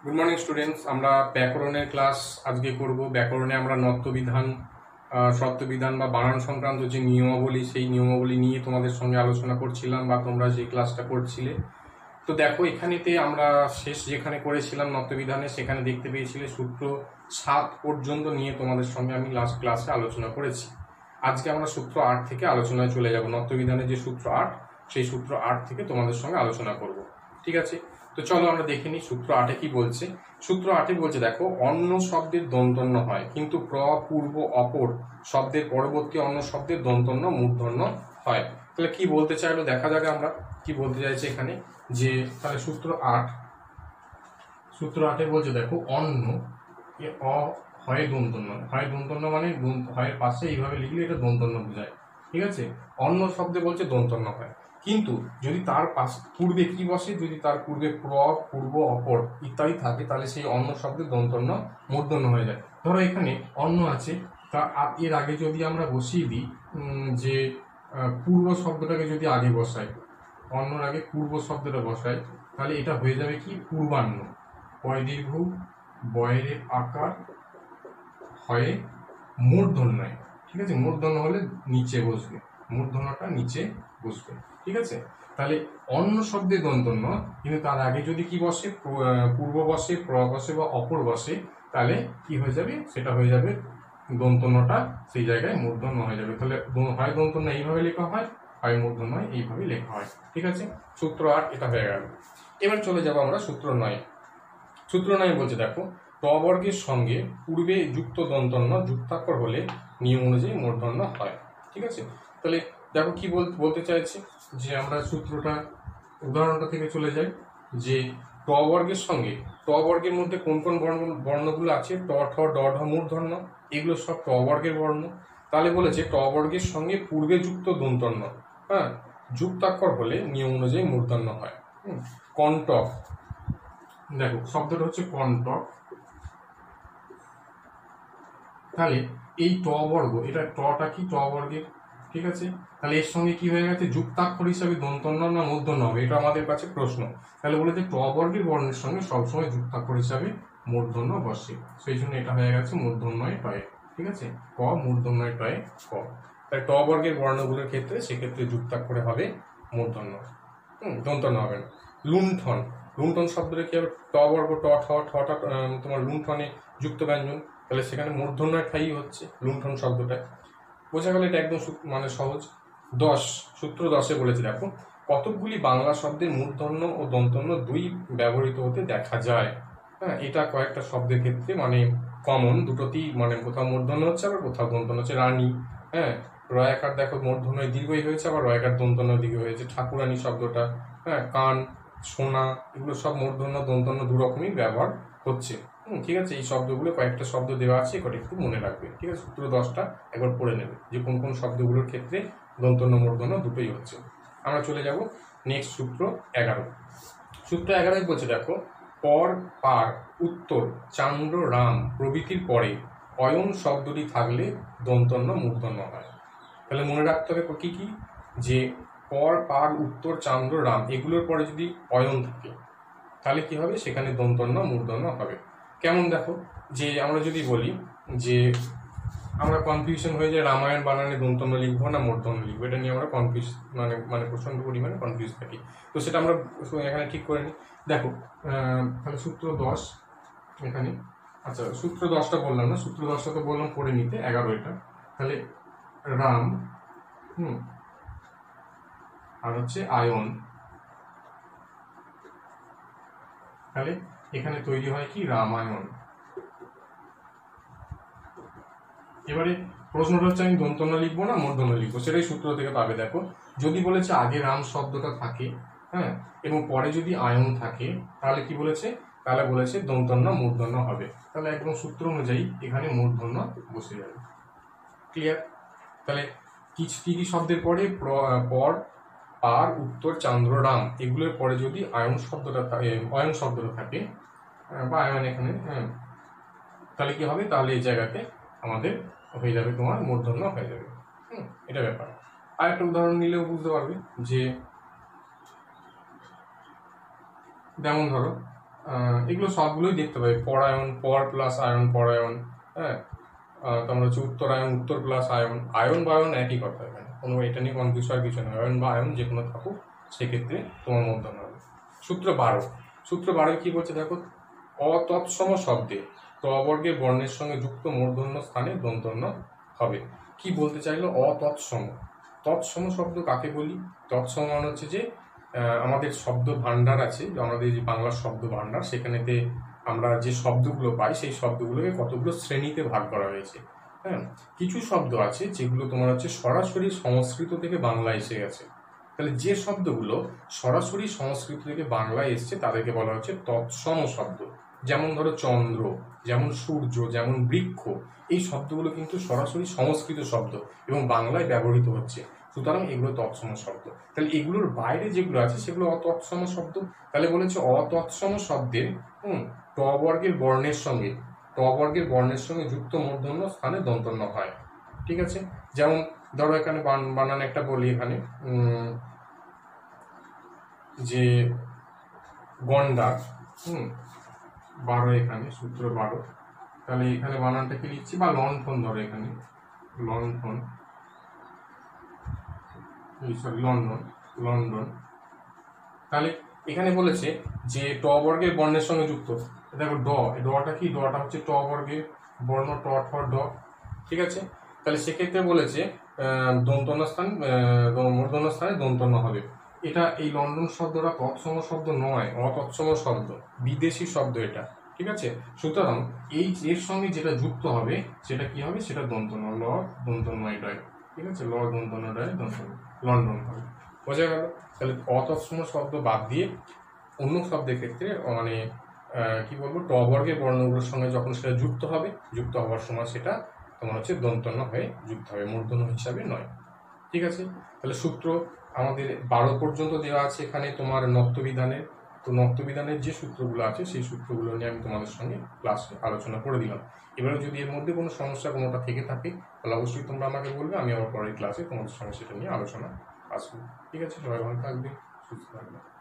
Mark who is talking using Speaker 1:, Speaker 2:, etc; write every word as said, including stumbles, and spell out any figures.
Speaker 1: Good morning students. আমরা ব্যাকরণের class আজকে করব। ব্যাকরণে আমরা নত্যবিধান, শব্দবিধান বা বানান সংক্রান্ত যে নিয়মাবলী, সেই নিয়মাবলী নিয়ে তোমাদের সঙ্গে আলোচনা করছিলাম বা তোমরা যে ক্লাসটা করছিলে। তো দেখো, এখানেতে আমরা শেষ যেখানে করেছিলাম নত্যবিধানে, সেখানে দেখতে পেয়েছিলে সূত্র সাত পর্যন্ত নিয়ে তোমাদের সঙ্গে আমি লাস্ট ক্লাসে আলোচনা করেছি। আজকে আমরা সূত্র আট থেকে আলোচনায় চলে যাব। নত্যবিধানের যে সূত্র আট, সেই সূত্র আট থেকে তোমাদের সঙ্গে আলোচনা করব। ঠিক আছে, তো চলো আমরা দেখে নিই সূত্র আটে কি বলছে। সূত্র আটে বলছে, দেখো, অন্য শব্দের দন্তন্য হয় কিন্তু প্র, পূর্ব, অপর শব্দের পরবর্তী অন্য শব্দের দন্তন্য মূর্ধন্য হয়। তাহলে কি বলতে চাইলো দেখা যাক আমরা কি বলতে চাইছে এখানে। যে তাহলে সূত্র আট, সূত্র আটে বলছে, দেখো, অন্য এ অ হয় দন্তন্য, হয় দন্তন্য মানে হয়ের পাশে এইভাবে লিখলে এটা দন্তন্য বোঝায়। ঠিক আছে, অন্য শব্দে বলছে দন্তন্য হয়, কিন্তু যদি তার পাশ পূর্বে কি বসে, যদি তার পূর্বে প্র, পূর্ব, অপর ইত্যাদি থাকে, তাহলে সেই অন্য শব্দের দন্তন্য মূর্ধন্য হয়ে যায়। ধরো এখানে অন্য আছে, তা এর আগে যদি আমরা বসিয়ে দিই যে পূর্ব শব্দটাকে যদি আগে বসাই, অন্যর আগে পূর্ব শব্দটা বসাই, তাহলে এটা হয়ে যাবে কি পূর্বান্ন। পয় দীর্ঘ, বয়ের আকার, হয় মূর্ধন্যয়। ঠিক আছে, মূর্ধন্য হলে নিচে বসবে, মূর্ধন্যটা নিচে বসবে। ঠিক আছে, তাহলে অন্য শব্দে দন্তন্য, কিন্তু তার আগে যদি কি বসে, পূর্ব বসে, প্র বসে বা অপর বসে, তাহলে কি হয়ে যাবে, সেটা হয়ে যাবে দন্তন্যটা সেই জায়গায় মূর্ধন্য হয়ে যাবে। তাহলে হয় দন্তন্য এইভাবে লেখা হয়, হয় মূর্ধন্য এইভাবে লেখা হয়। ঠিক আছে, সূত্র আট এটা হয়ে গেল। এবার চলে যাবো আমরা সূত্র নয়। সূত্র নয় বলছে, দেখো, ট বর্গের সঙ্গে পূর্বে যুক্ত দন্তন্য যুক্তাক্ষর হলে নিয়ম অনুযায়ী মূর্ধন্য হয়। ঠিক আছে, তাহলে দেখো কি বলতে চাইছে, যে আমরা সূত্রটা উদাহরণটা থেকে চলে যাই। যে ট বর্গের সঙ্গে, ট বর্গের মধ্যে কোন কোন বর্ণ বর্ণগুলো আছে, ট, ঠ, ড, ঢ, মূর্ধন্য, এগুলো সব ট বর্গের বর্ণ। তাহলে বলেছে ট বর্গের সঙ্গে পূর্বে যুক্ত দন্তন্য, হ্যাঁ, যুক্তাক্ষর হলে নিয়ম অনুযায়ী মূর্ধন্য হয়। হুম কণ্টক, দেখো শব্দটা হচ্ছে কণ্টক। তাহলে এই ট বর্গ, এটা টটা কি ট বর্গের। ঠিক আছে, তাহলে এর সঙ্গে কি হয়ে গেছে, যুক্তাক্ষর হিসাবে দন্তন্য না মূর্ধন্য হবে, এটা আমাদের কাছে প্রশ্ন। তাহলে বলেছে ট বর্গের বর্ণের সঙ্গে সবসময় যুক্তাক্ষর হিসাবে মূর্ধন্য বসে, সেই জন্য এটা হয়ে গেছে মূর্ধন্যয় টয়ে। ঠিক আছে, ক মূর্ধন্যয় টয়ে ক। তাই ট বর্গের বর্ণগুলোর ক্ষেত্রে সেক্ষেত্রে যুক্তাক্ষরে হবে মূর্ধন্য, হম দন্তন্য হবে না। লুণ্ঠন, লুণ্ঠন শব্দটা কি হবে, ট বর্গ, ট, ঠ, ঠটা তোমার লুণ্ঠনে যুক্ত ব্যঞ্জন, তাহলে সেখানে মূর্ধন্য ঠাই হচ্ছে লুণ্ঠন শব্দটা। বোঝা গেল, এটা একদম মানে সহজ। দশ, সূত্র দশে বলেছে, দেখো, কতকগুলি বাংলা শব্দের মূর্ধন্য ও দন্তন্য দুই ব্যবহৃত হতে দেখা যায়। হ্যাঁ, এটা কয়েকটা শব্দের ক্ষেত্রে মানে কমন, দুটোতেই মানে কোথাও মূর্ধন্য হচ্ছে আবার কোথাও দন্তন্য হচ্ছে। রানী, হ্যাঁ, রয়াকার দেখো মূর্ধন্য দীর্ঘই হয়েছে, আবার রয়াকার দন্তন্য দীর্ঘ হয়েছে। ঠাকুরানী শব্দটা, হ্যাঁ, কান, সোনা, এগুলো সব মূর্ধন্য দন্তন্য দু রকমই ব্যবহার হচ্ছে। হুম ঠিক আছে, এই শব্দগুলো কয়েকটা শব্দ দেওয়া আছে, কটা একটু মনে রাখবে। ঠিক আছে, সূত্র দশটা একবার পড়ে নেবে যে কোন কোন শব্দগুলোর ক্ষেত্রে দন্তন্য মূর্ধন্য দুটোই হচ্ছে। আমরা চলে যাব নেক্সট সূত্র এগারো। সূত্র এগারোই বলছে, দেখো, পর, পার, উত্তর, চান্দ্র, রাম প্রভৃতির পরে অয়ন শব্দটি থাকলে দন্তন্য মূর্ধন্য হয়। তাহলে মনে রাখতে হবে কি কি, যে পর, পার, উত্তর, চান্দ্র, রাম এগুলোর পরে যদি অয়ন থাকে, তাহলে কি হবে, সেখানে দন্তন্য মূর্ধন্য হবে। কেমন দেখো, যে আমরা যদি বলি যে আমরা কনফিউশন হয়ে যায় রামায়ণ বানানে দন্তন্য লিখবো না মূর্ধন্য লিখবো, এটা নিয়ে আমরা কনফিউজ মানে মানে প্রচন্ড পরিমাণে কনফিউজ থাকি। তো সেটা আমরা এখানে ঠিক করে নিই। দেখো, তাহলে সূত্র দশ এখানে, আচ্ছা সূত্র দশটা বললাম না, সূত্র দশটা তো বললাম পড়ে নিতে, এগারো এটা। তাহলে রাম, হুম আর হচ্ছে আয়ন, তাহলে এখানে তৈরি হয় কি রামায়ণ। এবারে প্রশ্নটা হচ্ছে আমি দন্তন্য লিখবো না মূর্ধন্য লিখবো, সেটাই সূত্র থেকে পাবে। দেখো, যদি বলেছে আগে রাম শব্দটা থাকে, হ্যাঁ, এবং পরে যদি আয়ন থাকে, তাহলে কি বলেছে, তাহলে বলেছে দন্তন্য মূর্ধন্য হবে। তাহলে একদম সূত্র অনুযায়ী এখানে মূর্ধন্য বসে যাবে। ক্লিয়ার? তাহলে কি কি কি শব্দের পরে, পর, পার, উত্তর, চান্দ্র, রাম এগুলোর পরে যদি আয়ন শব্দটা অয়ন শব্দটা থাকে বা আয়ন এখানে, হ্যাঁ, তাহলে কি হবে, তাহলে এই জায়গাতে আমাদের হয়ে যাবে তোমার মূর্ধন্য হয়ে যাবে। হুম এটা ব্যাপার। আর একটা উদাহরণ নিলেও বুঝতে পারবে, যে যেমন ধরো আহ, এগুলো সবগুলোই দেখতে পাবে, পরায়ণ পর প্লাস আয়ন পরায়ণ, হ্যাঁ। আহ, তারপর হচ্ছে উত্তরায়ণ উত্তর প্লাস আয়ন, আয়ন বায়ন একই কথা, এখানে কোনো এটা নিয়ে কনফিউজ হওয়ার কিছু নয়, আয়ন বা আয়ন যে কোনো থাকুক সেক্ষেত্রে তোমার মূর্ধন্য হবে। সূত্র বারো, সূত্র বারোয় কি বলছে দেখো, অতৎসম শব্দে ত বর্গের বর্ণের সঙ্গে যুক্ত মূর্ধন্য স্থানে দন্তন্য হবে। কি বলতে চাইলো অতৎসম? তৎসম শব্দ কাকে বলি? তৎসম মানে হচ্ছে যে আহ, আমাদের শব্দ ভাণ্ডার আছে, আমাদের যে বাংলার শব্দ ভাণ্ডার, সেখানেতে আমরা যে শব্দগুলো পাই সেই শব্দগুলোকে কতগুলো শ্রেণীতে ভাগ করা হয়েছে। হ্যাঁ, কিছু শব্দ আছে যেগুলো তোমার হচ্ছে সরাসরি সংস্কৃত থেকে বাংলায় এসে গেছে। তাহলে যে শব্দগুলো সরাসরি সংস্কৃত থেকে বাংলায় এসছে তাদেরকে বলা হচ্ছে তৎসম শব্দ। যেমন ধরো চন্দ্র, যেমন সূর্য, যেমন বৃক্ষ, এই শব্দগুলো কিন্তু সরাসরি সংস্কৃত শব্দ এবং বাংলায় ব্যবহৃত হচ্ছে, সুতরাং এগুলো তৎসম শব্দ। তাহলে এগুলোর বাইরে যেগুলো আছে সেগুলো অতৎসম শব্দ। তাহলে বলেছে অতৎসম শব্দের হুম ট বর্গের বর্ণের সঙ্গে ট বর্গের বর্ণের সঙ্গে যুক্ত মূর্ধন্য স্থানে দন্তন্য হয়। ঠিক আছে, যেমন ধরো এখানে বানান একটা বলি, এখানে উম যে গন্ডার, হুম বারো, এখানে সূত্র বারো, তাহলে এখানে বানানটাকে লিখছি, বা লণ্ঠন, ধরো এখানে লণ্ঠন, সরি লন্ডন, লন্ডন। তাহলে এখানে বলেছে যে ট বর্গের বর্ণের সঙ্গে যুক্ত, দেখো ড, ডটা কি, ডটা হচ্ছে ট বর্গের বর্ণ, ট ঠ ড। ঠিক আছে, তাহলে সেক্ষেত্রে বলেছে দন্তন্য স্থান মূর্ধন্য স্থানে দন্তন্য হবে। এটা এই লন্ডন শব্দটা তৎসম শব্দ নয়, অতৎসম শব্দ, বিদেশি শব্দ এটা। ঠিক আছে, সুতরাং এই এর সঙ্গে যেটা যুক্ত হবে সেটা কি হবে, সেটা দন্তন্য, ল দন্তন্ময় ডয়। ঠিক আছে, ল দন্তন্য ডয় দন্তন্য, লন্ডন হবে। বোঝা গেল? তাহলে অতৎসম শব্দ বাদ দিয়ে অন্য শব্দের ক্ষেত্রে মানে কি বলবো, ট বর্গের বর্ণগুলোর সঙ্গে যখন সেটা যুক্ত হবে, যুক্ত হওয়ার সময় সেটা তোমার হচ্ছে দন্তন্য হয়ে যুক্ত হবে, মূর্ধন্য হিসাবে নয়। ঠিক আছে, তাহলে সূত্র আমাদের বারো পর্যন্ত দেওয়া আছে এখানে তোমার নত্যবিধানের। তো নত্যবিধানের যে সূত্রগুলো আছে সেই সূত্রগুলো নিয়ে আমি তোমাদের সঙ্গে ক্লাসে আলোচনা করে দিলাম। এবারে যদি এর মধ্যে কোনো সমস্যা কোনোটা থেকে থাকে তাহলে অবশ্যই তোমরা আমাকে বলবে, আমি আবার পরের ক্লাসে তোমাদের সঙ্গে সেটা নিয়ে আলোচনা আসবো। ঠিক আছে, সবাই ভালো থাকবে, সুস্থ থাকবে।